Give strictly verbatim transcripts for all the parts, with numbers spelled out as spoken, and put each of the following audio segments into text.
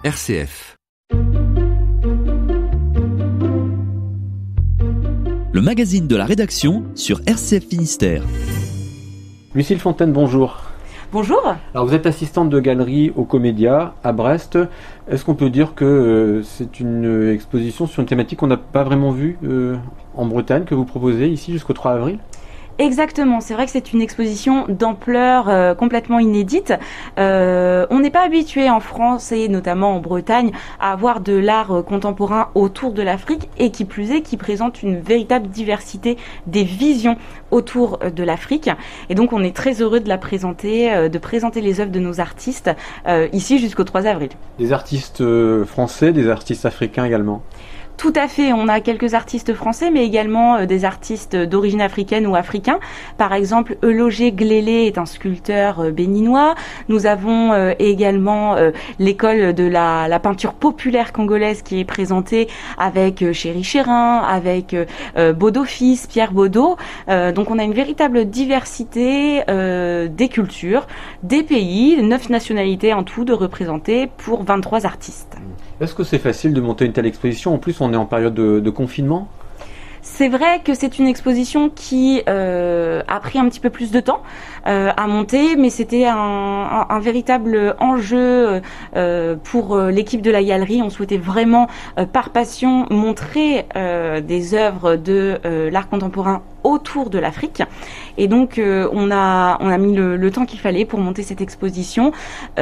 R C F. Le magazine de la rédaction sur R C F Finistère. Lucille Fontaine, bonjour. Bonjour. Alors vous êtes assistante de galerie au Comédia à Brest. Est-ce qu'on peut dire que euh, c'est une exposition sur une thématique qu'on n'a pas vraiment vue euh, en Bretagne, que vous proposez ici jusqu'au trois avril ? Exactement, c'est vrai que c'est une exposition d'ampleur euh, complètement inédite. Euh, on n'est pas habitué en France et notamment en Bretagne à avoir de l'art euh, contemporain autour de l'Afrique et qui plus est qui présente une véritable diversité des visions autour euh, de l'Afrique. Et donc on est très heureux de la présenter, euh, de présenter les œuvres de nos artistes euh, ici jusqu'au trois avril. Des artistes euh, français, des artistes africains également ? Tout à fait, on a quelques artistes français, mais également euh, des artistes d'origine africaine ou africain. Par exemple, Eulogé Glélé est un sculpteur euh, béninois. Nous avons euh, également euh, l'école de la, la peinture populaire congolaise qui est présentée avec euh, Chéri Chérin, avec euh, Baudot Fils, Pierre Baudot. Euh, donc on a une véritable diversité euh, des cultures, des pays, neuf nationalités en tout de représenter pour vingt-trois artistes. Est-ce que c'est facile de monter une telle exposition ? En plus, on est en période de, de confinement. C'est vrai que c'est une exposition qui euh, a pris un petit peu plus de temps euh, à monter, mais c'était un, un, un véritable enjeu euh, pour l'équipe de la galerie. On souhaitait vraiment, euh, par passion, montrer euh, des œuvres de euh, l'art contemporain autour de l'Afrique. Et donc, euh, on a on a mis le, le temps qu'il fallait pour monter cette exposition.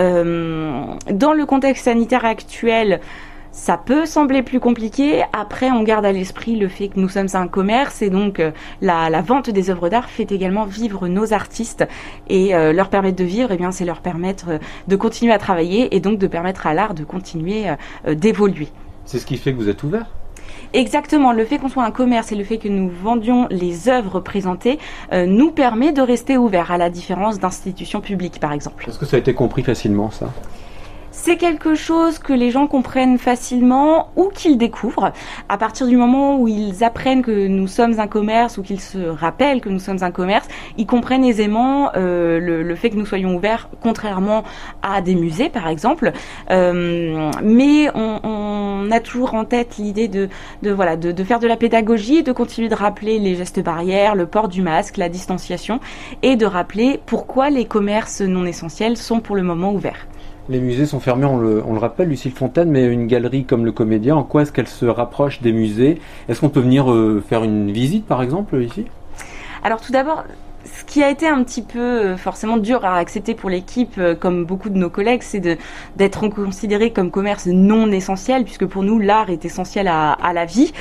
Euh, dans le contexte sanitaire actuel, ça peut sembler plus compliqué. Après, on garde à l'esprit le fait que nous sommes un commerce et donc euh, la, la vente des œuvres d'art fait également vivre nos artistes et euh, leur permettre de vivre, eh bien, c'est leur permettre euh, de continuer à travailler et donc de permettre à l'art de continuer euh, d'évoluer. C'est ce qui fait que vous êtes ouvert ? Exactement, le fait qu'on soit un commerce et le fait que nous vendions les œuvres présentées euh, nous permet de rester ouverts, à la différence d'institutions publiques par exemple. Est-ce que ça a été compris facilement, ça ? C'est quelque chose que les gens comprennent facilement ou qu'ils découvrent. À partir du moment où ils apprennent que nous sommes un commerce ou qu'ils se rappellent que nous sommes un commerce, ils comprennent aisément euh, le, le fait que nous soyons ouverts, contrairement à des musées par exemple. Euh, mais on, on a toujours en tête l'idée de, de, voilà, de, de faire de la pédagogie, de continuer de rappeler les gestes barrières, le port du masque, la distanciation et de rappeler pourquoi les commerces non essentiels sont pour le moment ouverts. Les musées sont fermés, on le, on le rappelle, Lucille Fontaine, mais une galerie comme le Comédia, en quoi est-ce qu'elle se rapproche des musées ? Est-ce qu'on peut venir euh, faire une visite, par exemple, ici ? Alors tout d'abord, ce qui a été un petit peu forcément dur à accepter pour l'équipe, comme beaucoup de nos collègues, c'est de, d'être considéré comme commerce non essentiel, puisque pour nous, l'art est essentiel à, à la vie.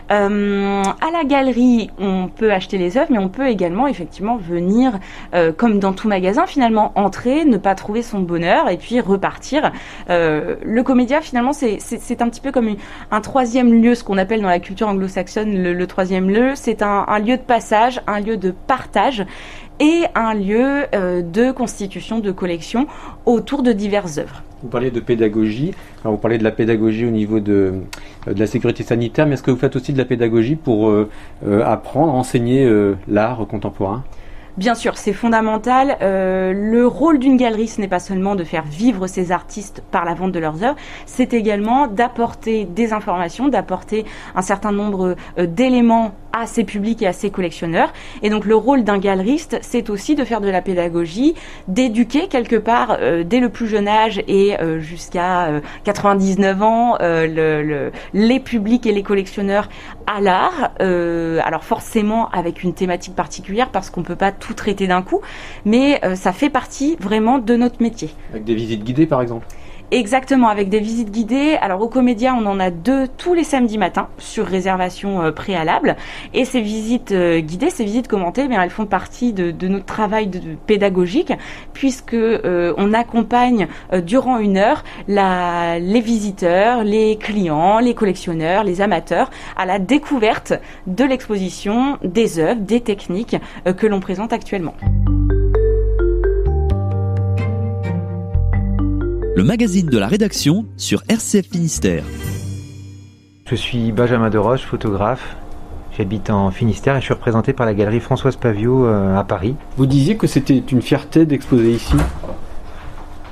Euh, à la galerie, on peut acheter les œuvres, mais on peut également effectivement venir, euh, comme dans tout magasin, finalement, entrer, ne pas trouver son bonheur, et puis repartir. Euh, le Comédia, finalement, c'est, c'est, c'est un petit peu comme une, un troisième lieu, ce qu'on appelle dans la culture anglo-saxonne le, le troisième lieu. C'est un, un lieu de passage, un lieu de partage, et un lieu euh, de constitution de collection autour de diverses œuvres. Vous parlez de pédagogie, alors vous parlez de la pédagogie au niveau de, de la sécurité sanitaire, mais est-ce que vous faites aussi de la pédagogie pour euh, euh, apprendre, enseigner euh, l'art contemporain ? Bien sûr, c'est fondamental. Euh, le rôle d'une galerie, ce n'est pas seulement de faire vivre ses artistes par la vente de leurs œuvres, c'est également d'apporter des informations, d'apporter un certain nombre euh, d'éléments à ses publics et à ses collectionneurs. Et donc le rôle d'un galeriste, c'est aussi de faire de la pédagogie, d'éduquer quelque part euh, dès le plus jeune âge et euh, jusqu'à euh, quatre-vingt-dix-neuf ans euh, le, le, les publics et les collectionneurs à l'art. Euh, alors forcément avec une thématique particulière parce qu'on peut pas tout traiter d'un coup, mais euh, ça fait partie vraiment de notre métier. Avec des visites guidées par exemple ? Exactement, avec des visites guidées. Alors au Comédia, on en a deux tous les samedis matins sur réservation euh, préalable. Et ces visites euh, guidées, ces visites commentées, eh bien, elles font partie de, de notre travail de, de pédagogique, puisque euh, on accompagne euh, durant une heure la, les visiteurs, les clients, les collectionneurs, les amateurs à la découverte de l'exposition, des œuvres, des techniques euh, que l'on présente actuellement. Le magazine de la rédaction sur R C F Finistère. Je suis Benjamin Deroche, photographe. J'habite en Finistère et je suis représenté par la galerie Françoise Paviot euh, à Paris. Vous disiez que c'était une fierté d'exposer ici ?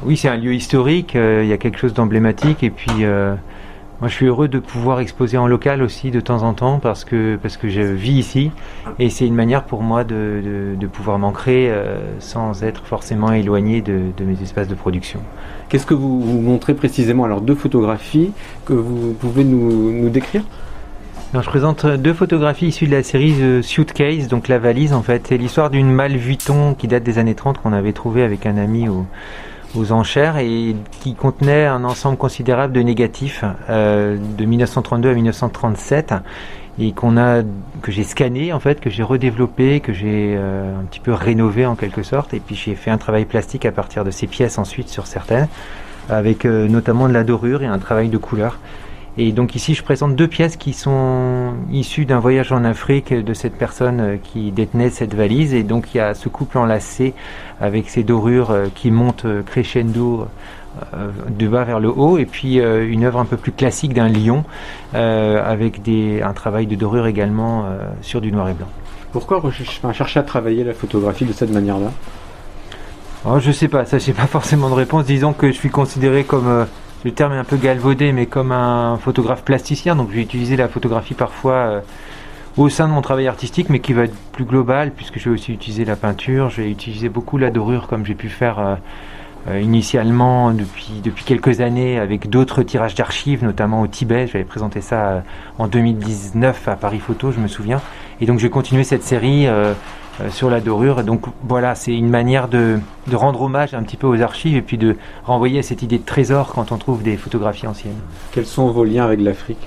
Oui, c'est un lieu historique, euh, il y a quelque chose d'emblématique et puis euh, moi je suis heureux de pouvoir exposer en local aussi de temps en temps parce que, parce que je vis ici et c'est une manière pour moi de, de, de pouvoir m'ancrer euh, sans être forcément éloigné de, de mes espaces de production. Qu'est-ce que vous, vous montrez précisément? Alors deux photographies que vous pouvez nous, nous décrire? Alors, je présente deux photographies issues de la série The Suitcase, donc la valise en fait. C'est l'histoire d'une malle Vuitton qui date des années trente qu'on avait trouvée avec un ami au, aux enchères et qui contenait un ensemble considérable de négatifs euh, de mille neuf cent trente-deux à mille neuf cent trente-sept et qu'on a, que j'ai scanné en fait, que j'ai redéveloppé, que j'ai euh, un petit peu rénové en quelque sorte et puis j'ai fait un travail plastique à partir de ces pièces ensuite sur certaines avec euh, notamment de la dorure et un travail de couleur. Et donc ici, je présente deux pièces qui sont issues d'un voyage en Afrique de cette personne qui détenait cette valise. Et donc il y a ce couple enlacé avec ces dorures qui montent crescendo du bas vers le haut. Et puis une œuvre un peu plus classique d'un lion euh, avec des, un travail de dorure également euh, sur du noir et blanc. Pourquoi enfin, chercher à travailler la photographie de cette manière-là? Oh, je sais pas, ça j'ai pas forcément de réponse. Disons que je suis considéré comme... Euh, le terme est un peu galvaudé, mais comme un photographe plasticien, donc je vais utiliser la photographie parfois euh, au sein de mon travail artistique, mais qui va être plus global, puisque je vais aussi utiliser la peinture, je vais utiliser beaucoup la dorure, comme j'ai pu faire euh, euh, initialement depuis, depuis quelques années, avec d'autres tirages d'archives, notamment au Tibet. J'avais présenté ça euh, en deux mille dix-neuf à Paris Photo, je me souviens. Et donc je vais continuer cette série euh, Euh, sur la dorure. Donc voilà, c'est une manière de, de rendre hommage un petit peu aux archives et puis de renvoyer à cette idée de trésor quand on trouve des photographies anciennes. Quels sont vos liens avec l'Afrique?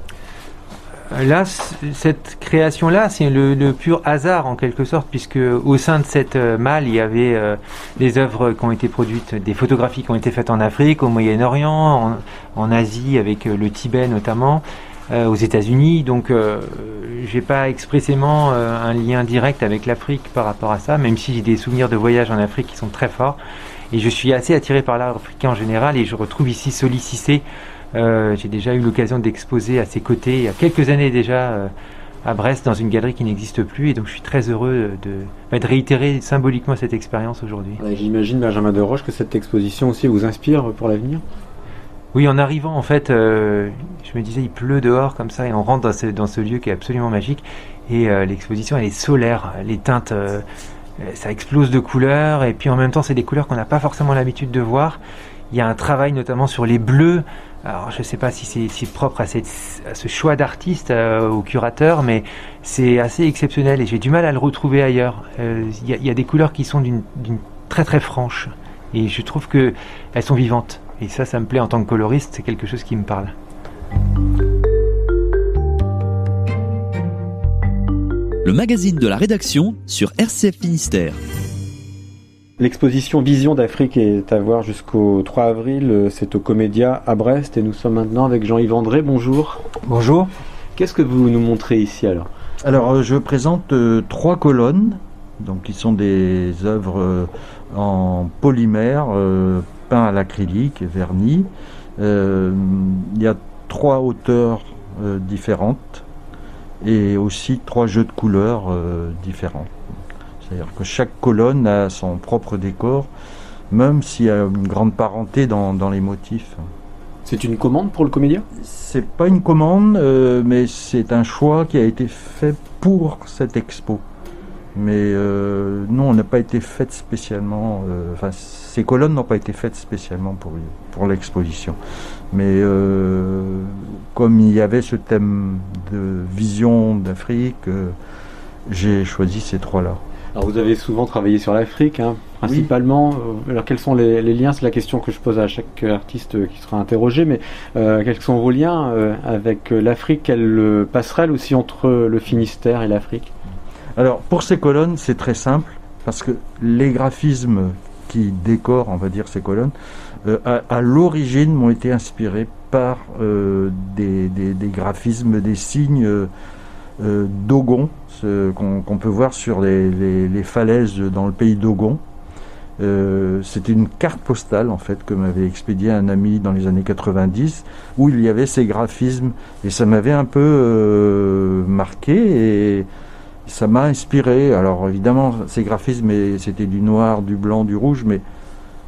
Là, cette création-là, c'est le, le pur hasard en quelque sorte, puisque au sein de cette euh, malle, il y avait euh, des œuvres qui ont été produites, des photographies qui ont été faites en Afrique, au Moyen-Orient, en, en Asie, avec euh, le Tibet notamment, euh, aux États-Unis. Donc, euh, j'ai pas expressément euh, un lien direct avec l'Afrique par rapport à ça, même si j'ai des souvenirs de voyage en Afrique qui sont très forts. Et je suis assez attiré par l'art africain en général, et je retrouve ici Soli Cissé. Euh, j'ai déjà eu l'occasion d'exposer à ses côtés il y a quelques années déjà euh, à Brest dans une galerie qui n'existe plus, et donc je suis très heureux de, de réitérer symboliquement cette expérience aujourd'hui. Ouais, j'imagine, Benjamin Deroche, que cette exposition aussi vous inspire pour l'avenir? Oui, en arrivant en fait, euh, je me disais il pleut dehors comme ça et on rentre dans ce, dans ce lieu qui est absolument magique, et euh, l'exposition elle est solaire, les teintes euh, ça explose de couleurs, et puis en même temps c'est des couleurs qu'on n'a pas forcément l'habitude de voir. Il y a un travail notamment sur les bleus. Alors je ne sais pas si c'est si propre à, cette, à ce choix d'artiste, euh, au curateur, mais c'est assez exceptionnel et j'ai du mal à le retrouver ailleurs. Euh, il y a, y a des couleurs qui sont d'une d'une très très franche, et je trouve qu'elles sont vivantes. Et ça, ça me plaît en tant que coloriste, c'est quelque chose qui me parle. Le magazine de la rédaction sur R C F Finistère. L'exposition Vision d'Afrique est à voir jusqu'au trois avril, c'est au Comédia à Brest, et nous sommes maintenant avec Jean-Yves André. Bonjour. Bonjour. Qu'est-ce que vous nous montrez ici alors? Alors je présente euh, trois colonnes, donc qui sont des œuvres euh, en polymère, euh, peint à l'acrylique et vernis. Euh, il y a trois hauteurs euh, différentes et aussi trois jeux de couleurs euh, différents. C'est-à-dire que chaque colonne a son propre décor, même s'il y a une grande parenté dans, dans les motifs. C'est une commande pour le Comédia? C'est pas une commande, euh, mais c'est un choix qui a été fait pour cette expo. Mais euh, non, on n'a pas été fait spécialement. Euh, enfin, ces colonnes n'ont pas été faites spécialement pour, pour l'exposition. Mais euh, comme il y avait ce thème de vision d'Afrique, euh, j'ai choisi ces trois-là. Alors vous avez souvent travaillé sur l'Afrique, hein, principalement. Oui. Alors quels sont les, les liens? C'est la question que je pose à chaque artiste qui sera interrogé. Mais euh, quels sont vos liens euh, avec l'Afrique? Quelle passerelle aussi entre le Finistère et l'Afrique? Alors pour ces colonnes, c'est très simple, parce que les graphismes qui décorent, on va dire, ces colonnes, euh, à, à l'origine m'ont été inspirés par euh, des, des, des graphismes, des signes euh, euh, d'Ogon, qu'on qu'on peut voir sur les, les, les falaises dans le pays d'Ogon. Euh, C'était une carte postale en fait que m'avait expédié un ami dans les années quatre-vingt-dix, où il y avait ces graphismes, et ça m'avait un peu euh, marqué et ça m'a inspiré. Alors évidemment ces graphismes, c'était du noir, du blanc, du rouge, mais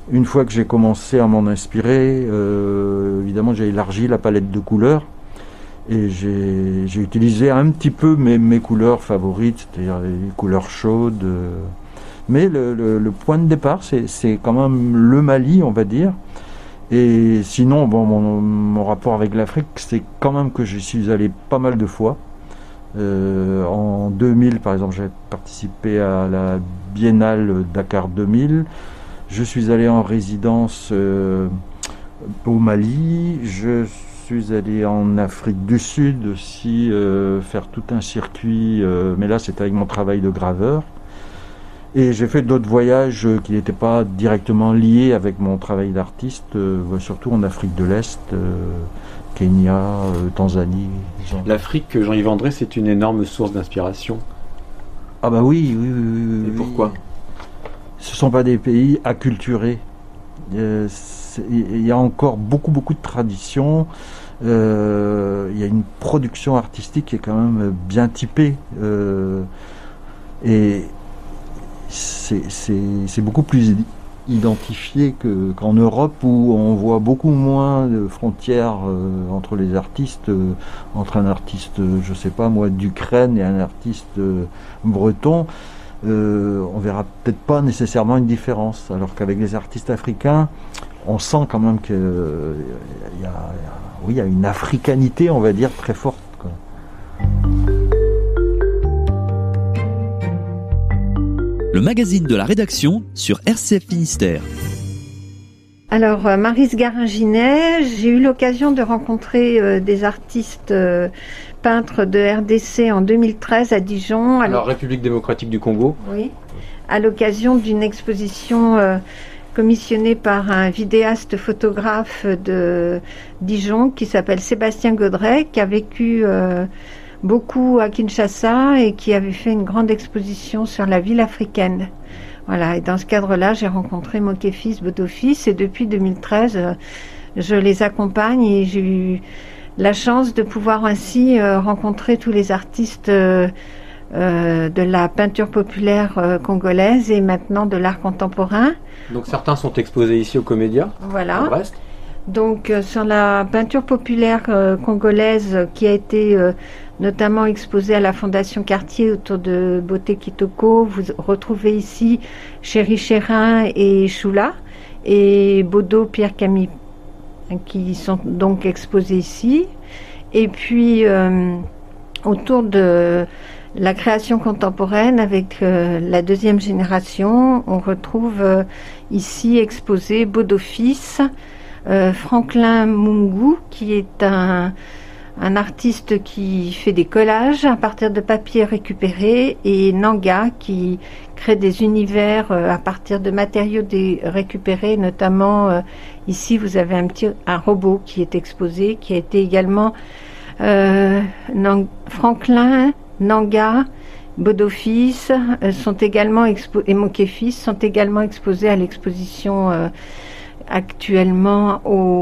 une fois que j'ai commencé à m'en inspirer, euh, évidemment j'ai élargi la palette de couleurs et j'ai, j'ai utilisé un petit peu mes, mes couleurs favorites, c'est-à-dire les couleurs chaudes. Euh, mais le, le, le point de départ, c'est, c'est quand même le Mali, on va dire. Et sinon, bon, mon, mon rapport avec l'Afrique, c'est quand même que j'y suis allé pas mal de fois. Euh, en deux mille, par exemple, j'ai participé à la Biennale Dakar deux mille. Je suis allé en résidence euh, au Mali. Je suis allé en Afrique du Sud aussi, euh, faire tout un circuit. Euh, mais là, c'était avec mon travail de graveur. Et j'ai fait d'autres voyages qui n'étaient pas directement liés avec mon travail d'artiste, euh, surtout en Afrique de l'Est, euh, Kenya, euh, Tanzanie. Genre. L'Afrique, Jean-Yves André, c'est une énorme source d'inspiration. Ah bah oui, oui, oui. oui Et oui. pourquoi ? Ce ne sont pas des pays acculturés. Euh, il y a encore beaucoup, beaucoup de traditions. Euh, il y a une production artistique qui est quand même bien typée. Euh, et c'est, c'est, c'est beaucoup plus identifié que, qu'en Europe, où on voit beaucoup moins de frontières euh, entre les artistes, euh, entre un artiste, je sais pas moi, d'Ukraine et un artiste euh, breton. Euh, on verra peut-être pas nécessairement une différence, alors qu'avec les artistes africains, on sent quand même qu'il euh, y, y, a, oui, y a une africanité, on va dire, très forte, quoi. Le magazine de la rédaction sur R C F Finistère. Alors, euh, Maryse Garinginet, j'ai eu l'occasion de rencontrer euh, des artistes euh, peintres de R D C en deux mille treize à Dijon. Alors, République démocratique du Congo. Oui, à l'occasion d'une exposition euh, commissionnée par un vidéaste photographe de Dijon qui s'appelle Sébastien Godret, qui a vécu euh, beaucoup à Kinshasa et qui avait fait une grande exposition sur la ville africaine. Voilà, et dans ce cadre-là, j'ai rencontré Mokefis Bodofis et depuis deux mille treize, euh, je les accompagne et j'ai eu la chance de pouvoir ainsi euh, rencontrer tous les artistes euh, euh, de la peinture populaire euh, congolaise et maintenant de l'art contemporain. Donc certains sont exposés ici au Comédia, voilà. à Brest. Donc euh, sur la peinture populaire euh, congolaise euh, qui a été euh, notamment exposée à la Fondation Cartier autour de Beauté Kitoko, vous retrouvez ici Chéri Chérin et Choula et Bodo Pierre Camille qui sont donc exposés ici. Et puis euh, autour de la création contemporaine avec euh, la deuxième génération, on retrouve euh, ici exposé Bodofis, Euh, Franklin Mungu, qui est un, un artiste qui fait des collages à partir de papier récupéré, et Nanga, qui crée des univers euh, à partir de matériaux des, récupérés, notamment euh, ici vous avez un petit un robot qui est exposé, qui a été également euh, Nang, Franklin, Nanga, Bodofis euh, sont également expo- et Mokefis sont également exposés à l'exposition euh, actuellement au,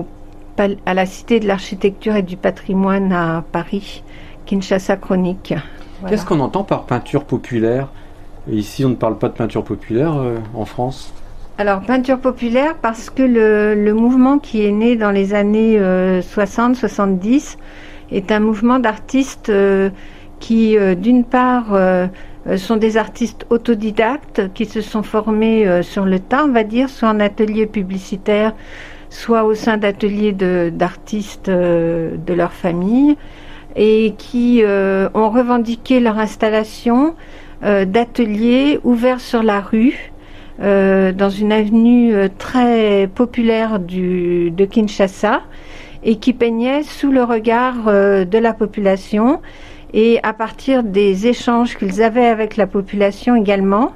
à la Cité de l'Architecture et du Patrimoine à Paris, Kinshasa Chronique. Voilà. Qu'est-ce qu'on entend par peinture populaire ? Ici, on ne parle pas de peinture populaire euh, en France. Alors, peinture populaire parce que le, le mouvement qui est né dans les années euh, soixante soixante-dix est un mouvement d'artistes euh, qui, euh, d'une part, euh, sont des artistes autodidactes qui se sont formés euh, sur le tas, on va dire, soit en atelier publicitaire, soit au sein d'ateliers de, d'artistes euh, de leur famille, et qui euh, ont revendiqué leur installation euh, d'ateliers ouverts sur la rue, euh, dans une avenue euh, très populaire du, de Kinshasa, et qui peignaient sous le regard euh, de la population, et à partir des échanges qu'ils avaient avec la population également,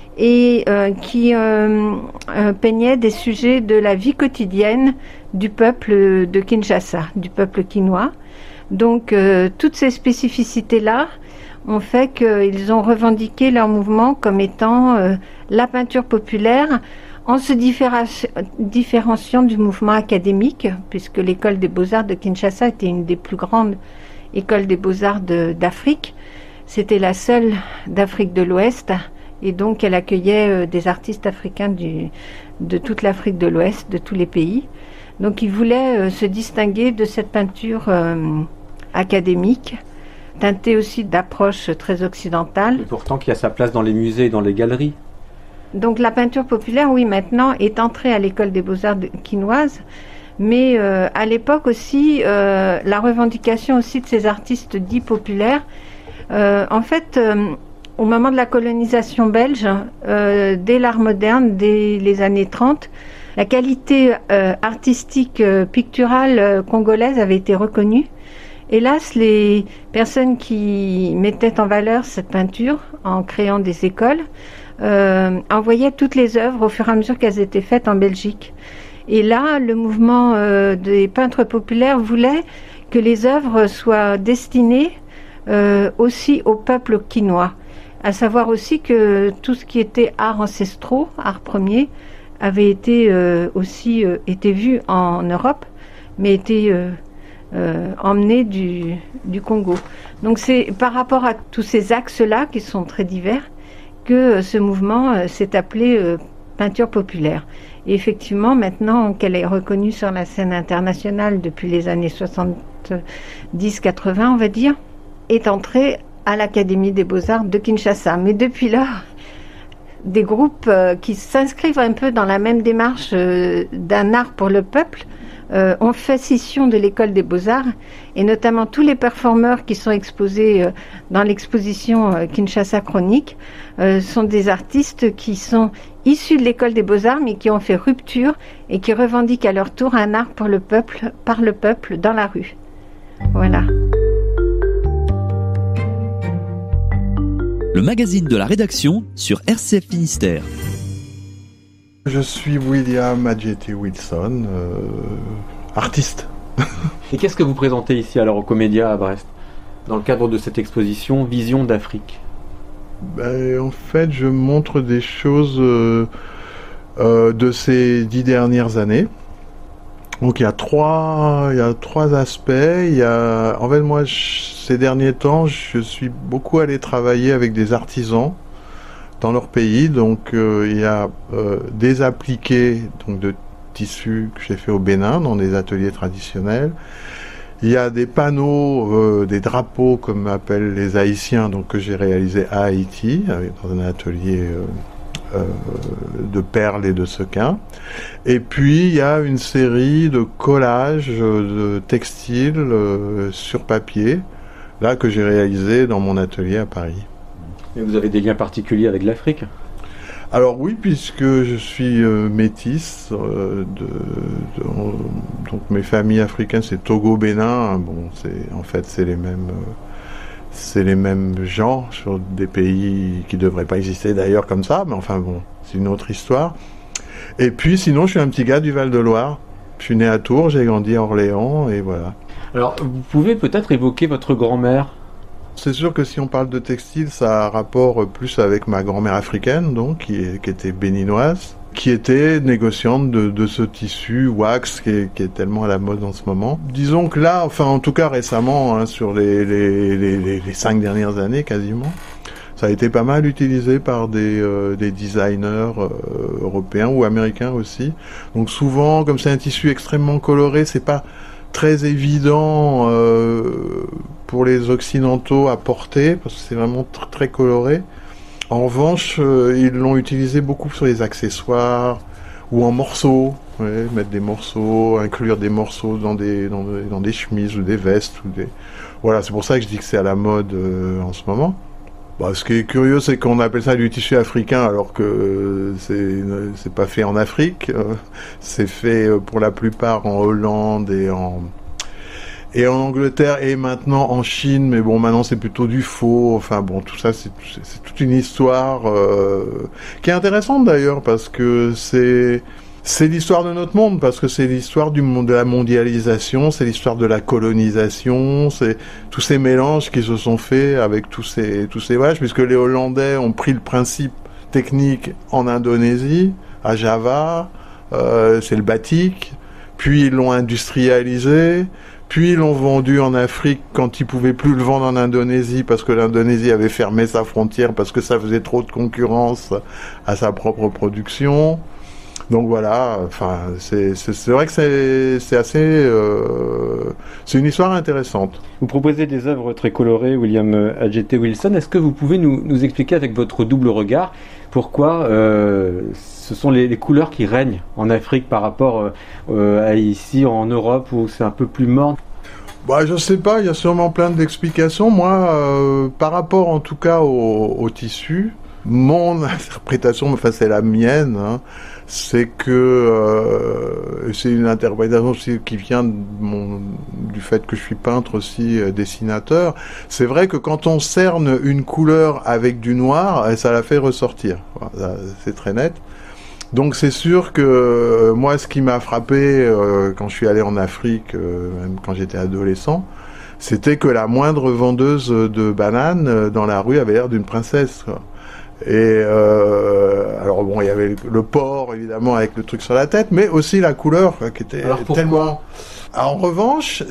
et euh, qui euh, euh, peignaient des sujets de la vie quotidienne du peuple de Kinshasa, du peuple kinois. Donc euh, toutes ces spécificités-là ont fait qu'ils ont revendiqué leur mouvement comme étant euh, la peinture populaire, en se différenci- différenciant du mouvement académique, puisque l'école des beaux-arts de Kinshasa était une des plus grandes école des beaux-arts de, d'Afrique. C'était la seule d'Afrique de l'Ouest Et donc elle accueillait euh, des artistes africains du, de toute l'Afrique de l'Ouest, de tous les pays. Donc il voulait euh, se distinguer de cette peinture euh, académique, teintée aussi d'approche très occidentale. Et pourtant qui a sa place dans les musées et dans les galeries. Donc la peinture populaire, oui, maintenant est entrée à l'école des beaux-arts de quinoise, mais euh, à l'époque aussi, euh, la revendication aussi de ces artistes dits populaires, euh, en fait, euh, au moment de la colonisation belge, euh, dès l'art moderne, dès les années trente, la qualité euh, artistique euh, picturale euh, congolaise avait été reconnue. Hélas, les personnes qui mettaient en valeur cette peinture en créant des écoles euh, envoyaient toutes les œuvres au fur et à mesure qu'elles étaient faites en Belgique. Et là, le mouvement euh, des peintres populaires voulait que les œuvres soient destinées euh, aussi au peuple quinois. À savoir aussi que tout ce qui était arts ancestraux, arts premiers, avait été euh, aussi euh, été vu en Europe, mais était euh, euh, emmené du, du Congo. Donc c'est par rapport à tous ces axes-là, qui sont très divers, que euh, ce mouvement euh, s'est appelé euh, peinture populaire. Et effectivement, maintenant qu'elle est reconnue sur la scène internationale depuis les années soixante-dix quatre-vingts, on va dire, est entrée à l'Académie des Beaux-Arts de Kinshasa. Mais depuis là, des groupes euh, qui s'inscrivent un peu dans la même démarche euh, d'un art pour le peuple euh, ont fait scission de l'école des Beaux-Arts, et notamment tous les performeurs qui sont exposés euh, dans l'exposition euh, Kinshasa Chronique euh, sont des artistes qui sont issus de l'école des Beaux-Arts, mais qui ont fait rupture et qui revendiquent à leur tour un art pour le peuple, par le peuple, dans la rue. Voilà. Le magazine de la rédaction sur R C F Finistère. Je suis William Adjeti Wilson, euh, artiste. Et qu'est-ce que vous présentez ici alors au Comédia à Brest, dans le cadre de cette exposition Vision d'Afrique? Ben, en fait, je montre des choses euh, euh, de ces dix dernières années. Donc il y a trois, il y a trois aspects. Il y a, en fait, moi, je, ces derniers temps, je suis beaucoup allé travailler avec des artisans dans leur pays. Donc euh, il y a euh, des appliqués donc de tissus que j'ai fait au Bénin dans des ateliers traditionnels. Il y a des panneaux, euh, des drapeaux comme appellent les Haïtiens, donc que j'ai réalisé à Haïti avec, dans un atelier euh, euh, de perles et de sequins. Et puis il y a une série de collages de textiles euh, sur papier, là que j'ai réalisé dans mon atelier à Paris. Et vous avez des liens particuliers avec l'Afrique? Alors oui, puisque je suis euh, métisse, euh, de, de, donc mes familles africaines c'est Togo-Bénin. Bon, c'est en fait c'est les mêmes, euh, c'est les mêmes gens sur des pays qui devraient pas exister d'ailleurs comme ça, mais enfin bon, c'est une autre histoire. Et puis sinon, je suis un petit gars du Val-de-Loire. Je suis né à Tours, j'ai grandi à Orléans et voilà. Alors, vous pouvez peut-être évoquer votre grand-mère? C'est sûr que si on parle de textile, ça a rapport plus avec ma grand-mère africaine, donc, qui, est, qui était béninoise, qui était négociante de, de ce tissu wax qui est, qui est tellement à la mode en ce moment. Disons que là, enfin en tout cas récemment, hein, sur les, les, les, les, les cinq dernières années quasiment, ça a été pas mal utilisé par des, euh, des designers euh, européens ou américains aussi. Donc souvent, comme c'est un tissu extrêmement coloré, c'est pas très évident euh, pour les occidentaux à porter parce que c'est vraiment tr- très coloré. En revanche, euh, ils l'ont utilisé beaucoup sur les accessoires ou en morceaux, ouais, mettre des morceaux, inclure des morceaux dans des dans des, dans des chemises ou des vestes ou des voilà. C'est pour ça que je dis que c'est à la mode euh, en ce moment. Bah, ce qui est curieux, c'est qu'on appelle ça du tissu africain, alors que c'est c'est pas fait en Afrique. Euh, c'est fait pour la plupart en Hollande et en et en Angleterre et maintenant en Chine. Mais bon, maintenant c'est plutôt du faux. Enfin bon, tout ça, c'est c'est, c'est toute une histoire euh, qui est intéressante d'ailleurs parce que c'est c'est l'histoire de notre monde, parce que c'est l'histoire du monde, de la mondialisation, c'est l'histoire de la colonisation, c'est tous ces mélanges qui se sont faits avec tous ces tous ces voyages, puisque les Hollandais ont pris le principe technique en Indonésie, à Java, euh, c'est le batik, puis ils l'ont industrialisé, puis ils l'ont vendu en Afrique quand ils pouvaient plus le vendre en Indonésie parce que l'Indonésie avait fermé sa frontière parce que ça faisait trop de concurrence à sa propre production. Donc voilà, enfin, c'est, c'est, c'est vrai que c'est, c'est assez, euh, c'est une histoire intéressante. Vous proposez des œuvres très colorées, William H G T Wilson. Est-ce que vous pouvez nous, nous expliquer avec votre double regard pourquoi euh, ce sont les, les couleurs qui règnent en Afrique par rapport euh, à ici en Europe où c'est un peu plus morne? Bah, je sais pas, il y a sûrement plein d'explications. Moi, euh, par rapport en tout cas au, au tissu, mon interprétation, enfin c'est la mienne, hein, c'est que euh, c'est une interprétation aussi qui vient de mon, du fait que je suis peintre aussi, euh, dessinateur. C'est vrai que quand on cerne une couleur avec du noir, ça la fait ressortir. Voilà, c'est très net. Donc c'est sûr que euh, moi, ce qui m'a frappé euh, quand je suis allé en Afrique, euh, même quand j'étais adolescent, c'était que la moindre vendeuse de bananes euh, dans la rue avait l'air d'une princesse, quoi. Et euh, alors bon, il y avait le porc évidemment avec le truc sur la tête, mais aussi la couleur quoi, qui était alors tellement. Alors, en revanche,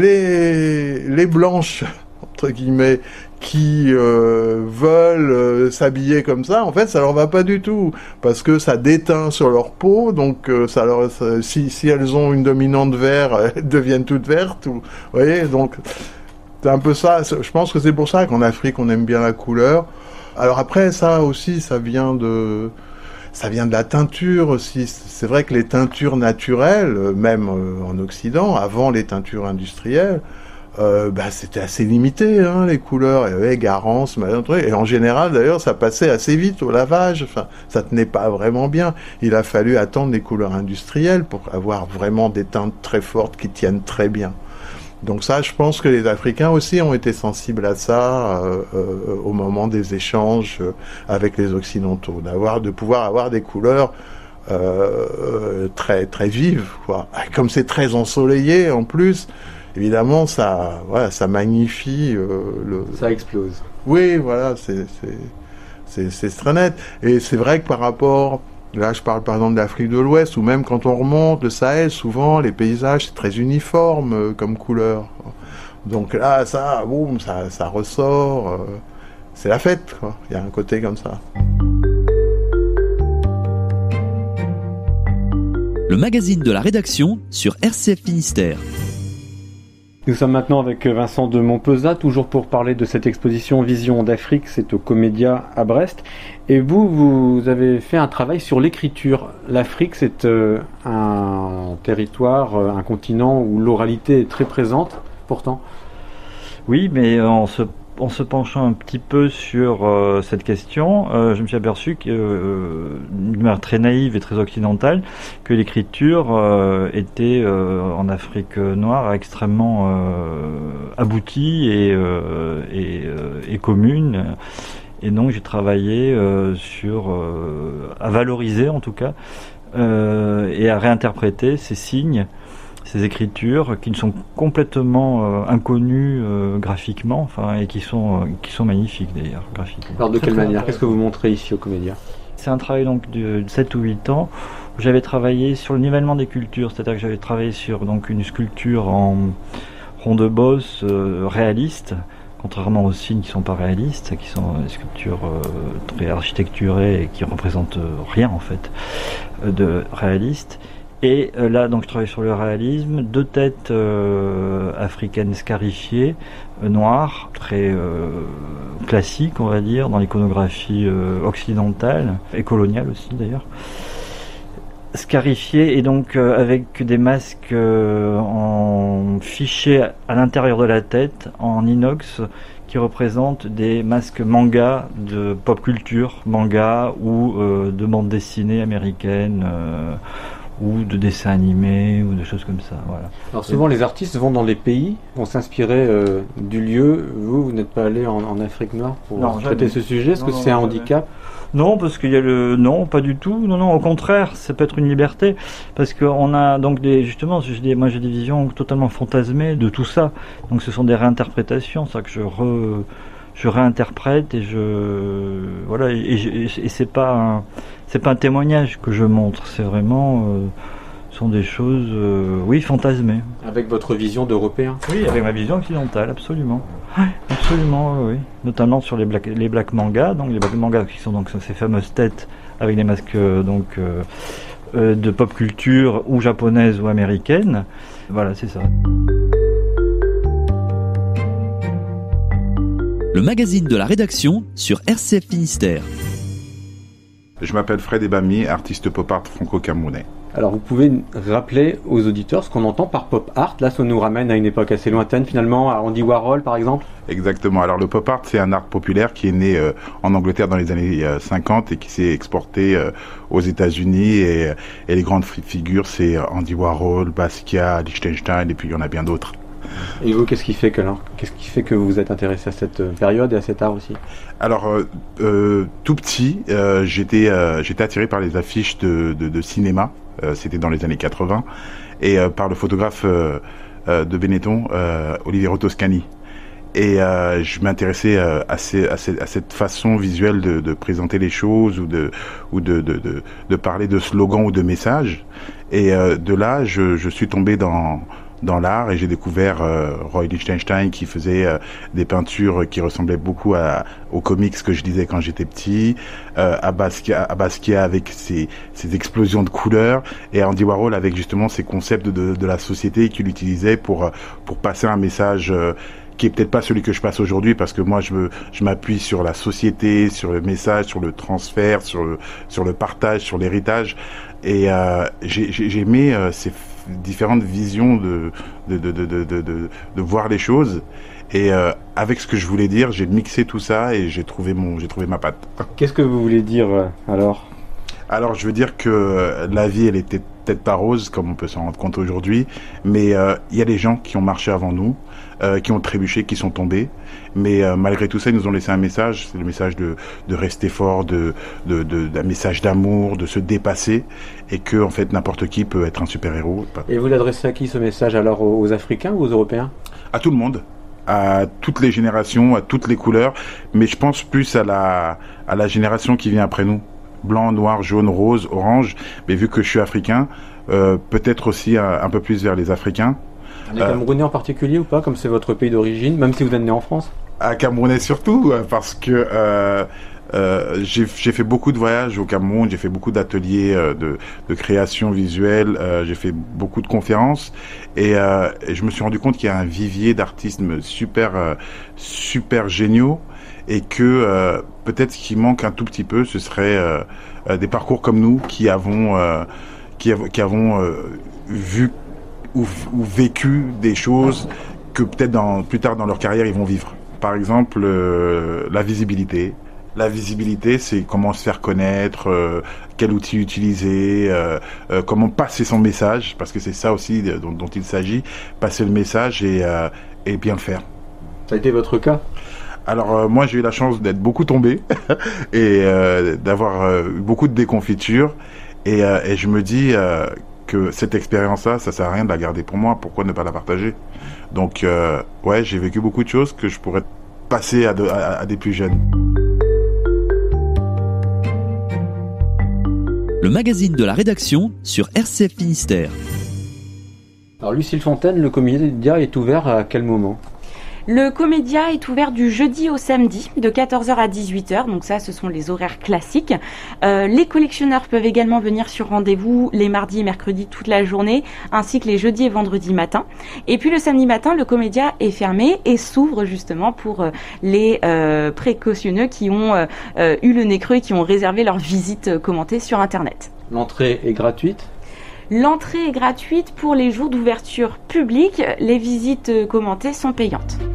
les les blanches entre guillemets qui euh, veulent euh, s'habiller comme ça, en fait, ça leur va pas du tout parce que ça déteint sur leur peau, donc euh, ça leur ça, si si elles ont une dominante vert, elles deviennent toutes vertes. Ou, vous voyez, donc c'est un peu ça. Je pense que c'est pour ça qu'en Afrique on aime bien la couleur. Alors après, ça aussi, ça vient de, ça vient de la teinture aussi. C'est vrai que les teintures naturelles, même en Occident, avant les teintures industrielles, euh, bah, c'était assez limité, hein, les couleurs. Il y avait Garance, et en général, d'ailleurs, ça passait assez vite au lavage. Enfin, ça tenait pas vraiment bien. Il a fallu attendre les couleurs industrielles pour avoir vraiment des teintes très fortes qui tiennent très bien. Donc ça, je pense que les Africains aussi ont été sensibles à ça euh, euh, au moment des échanges avec les Occidentaux, d'avoir, de pouvoir avoir des couleurs euh, très très vives, quoi. Comme c'est très ensoleillé en plus, évidemment, ça, voilà, ça magnifie euh, le. Ça explose. Oui, voilà, c'est c'est c'est, c'est très net. Et c'est vrai que par rapport là, je parle par exemple de l'Afrique de l'Ouest, ou même quand on remonte le Sahel, souvent les paysages c'est très uniforme euh, comme couleur. Donc là, ça, boum, ça, ça ressort. Euh, c'est la fête, quoi. Il y a un côté comme ça. Le magazine de la rédaction sur R C F Finistère. Nous sommes maintenant avec Vincent de Montpezat, toujours pour parler de cette exposition Vision d'Afrique, c'est au Comédia à Brest. Et vous, vous avez fait un travail sur l'écriture. L'Afrique, c'est euh, un territoire, un continent où l'oralité est très présente, pourtant. Oui, mais en se, en se penchant un petit peu sur euh, cette question, euh, je me suis aperçu que, euh, d'une manière très naïve et très occidentale, que l'écriture euh, était euh, en Afrique noire extrêmement euh, aboutie et, euh, et, euh, et commune. Et donc j'ai travaillé euh, sur, euh, à valoriser en tout cas, euh, et à réinterpréter ces signes, ces écritures qui ne sont complètement euh, inconnues euh, graphiquement, enfin, et qui sont, euh, qui sont magnifiques d'ailleurs, graphiquement. Alors de quelle manière? Qu'est-ce que vous montrez ici au Comédia? C'est un travail donc de, de sept ou huit ans où j'avais travaillé sur le nivellement des cultures, c'est-à-dire que j'avais travaillé sur donc, une sculpture en rond de bosse euh, réaliste, contrairement aux signes qui ne sont pas réalistes, qui sont des sculptures euh, très architecturées et qui ne représentent rien en fait euh, de réaliste. Et euh, là, donc, je travaille sur le réalisme, deux têtes euh, africaines scarifiées, euh, noires, très euh, classiques, on va dire, dans l'iconographie euh, occidentale, et coloniale aussi d'ailleurs. Scarifiées et donc euh, avec des masques euh, en fichés à l'intérieur de la tête, en inox, qui représentent des masques manga de pop culture, manga ou euh, de bande dessinée américaine. Euh, ou de dessins animés, ou de choses comme ça. Voilà. Alors souvent, les artistes vont dans les pays, vont s'inspirer euh, du lieu. Vous, vous n'êtes pas allé en, en Afrique noire pour non, traiter ce sujet. Est-ce non, que non, c'est non, un handicap? Non, parce qu'il y a le... Non, pas du tout. Non, non, au contraire, ça peut être une liberté. Parce qu'on a donc des... Justement, j'ai des... moi j'ai des visions totalement fantasmées de tout ça. Donc ce sont des réinterprétations, ça que je re... je réinterprète et je... Voilà, et, et, et c'est pas un... c'est pas un témoignage que je montre, c'est vraiment euh, sont des choses, euh, oui, fantasmées. Avec votre vision d'Européen? Oui, avec ma vision occidentale, absolument. Ouais, absolument, oui, oui. Notamment sur les black, les black mangas, donc les black mangas qui sont donc ces fameuses têtes avec des masques euh, donc euh, euh, de pop culture ou japonaise ou américaine. Voilà, c'est ça. Le magazine de la rédaction sur R C F Finistère. Je m'appelle Fred Ebami, artiste pop art franco-camerounais. Alors vous pouvez rappeler aux auditeurs ce qu'on entend par pop art. Là, ça nous ramène à une époque assez lointaine finalement, à Andy Warhol par exemple. Exactement. Alors le pop art, c'est un art populaire qui est né euh, en Angleterre dans les années euh, cinquante et qui s'est exporté euh, aux États-Unis. Et, et les grandes figures, c'est Andy Warhol, Basquiat, Lichtenstein, et puis il y en a bien d'autres. Et vous, qu'est-ce qui fait que alors, qu'est-ce qui fait que vous vous êtes intéressé à cette période et à cet art aussi? Alors, euh, euh, tout petit, euh, j'étais euh, j'étais attiré par les affiches de, de, de cinéma. Euh, c'était dans les années quatre-vingts, et euh, par le photographe euh, euh, de Benetton, euh, Oliviero Toscani. Et euh, je m'intéressais euh, à, ces, à, ces, à cette façon visuelle de, de présenter les choses ou de ou de, de, de, de parler de slogans ou de messages. Et euh, de là, je, je suis tombé dans dans l'art et j'ai découvert euh, Roy Lichtenstein qui faisait euh, des peintures qui ressemblaient beaucoup à, aux comics que je lisais quand j'étais petit, euh, à, Basquiat, à Basquiat avec ses, ses explosions de couleurs, et à Andy Warhol avec justement ces concepts de, de la société qu'il utilisait pour, pour passer un message euh, qui est peut-être pas celui que je passe aujourd'hui, parce que moi je me, je m'appuie sur la société, sur le message, sur le transfert, sur le, sur le partage, sur l'héritage. Et euh, j'ai, j'ai aimé euh, ces différentes visions de de, de, de, de, de, de voir les choses. Et euh, avec ce que je voulais dire, j'ai mixé tout ça et j'ai trouvé mon, j'ai trouvé ma patte. Qu'est-ce que vous voulez dire alors? Alors je veux dire que la vie, elle était peut-être pas rose comme on peut s'en rendre compte aujourd'hui, mais il euh, y a des gens qui ont marché avant nous, euh, qui ont trébuché, qui sont tombés, mais euh, malgré tout ça, ils nous ont laissé un message. C'est le message de, de rester fort, de, de, de, d'un message d'amour, de se dépasser, et que en fait n'importe qui peut être un super-héros. Et vous l'adressez à qui ce message alors? Aux Africains ou aux Européens? À tout le monde, à toutes les générations, à toutes les couleurs, mais je pense plus à la, à la génération qui vient après nous. Blanc, noir, jaune, rose, orange, mais vu que je suis africain, euh, peut-être aussi un, un peu plus vers les Africains. Les Camerounais en particulier ou pas, comme c'est votre pays d'origine, même si vous êtes né en France? À Camerounais surtout, parce que euh, euh, j'ai, j'ai fait beaucoup de voyages au Cameroun, j'ai fait beaucoup d'ateliers euh, de, de création visuelle, euh, j'ai fait beaucoup de conférences, et, euh, et je me suis rendu compte qu'il y a un vivier d'artistes super, euh, super géniaux, et que euh, peut-être ce qui manque un tout petit peu, ce serait euh, euh, des parcours comme nous qui avons, euh, qui, av- qui avons euh, vu ou, ou vécu des choses que peut-être dans, plus tard dans leur carrière ils vont vivre. Par exemple, euh, la visibilité. La visibilité, c'est comment se faire connaître, euh, quel outil utiliser, euh, euh, comment passer son message, parce que c'est ça aussi dont, dont il s'agit, passer le message et, euh, et bien le faire. Ça a été votre cas? Alors euh, moi j'ai eu la chance d'être beaucoup tombé et euh, d'avoir euh, eu beaucoup de déconfitures, et, euh, et je me dis euh, que cette expérience-là, ça sert à rien de la garder pour moi, pourquoi ne pas la partager? Donc euh, ouais, j'ai vécu beaucoup de choses que je pourrais passer à, de, à, à des plus jeunes. Le magazine de la rédaction sur R C F Finistère. Alors Lucille Fontaine, le Comédia est ouvert à quel moment? Le Comédia est ouvert du jeudi au samedi, de quatorze heures à dix-huit heures, donc ça ce sont les horaires classiques. Euh, les collectionneurs peuvent également venir sur rendez-vous les mardis et mercredis toute la journée, ainsi que les jeudis et vendredis matin. Et puis le samedi matin, le Comédia est fermé et s'ouvre justement pour euh, les euh, précautionneux qui ont euh, euh, eu le nez creux et qui ont réservé leur visite euh, commentée sur Internet. L'entrée est gratuite? L'entrée est gratuite pour les jours d'ouverture publique, les visites commentées sont payantes.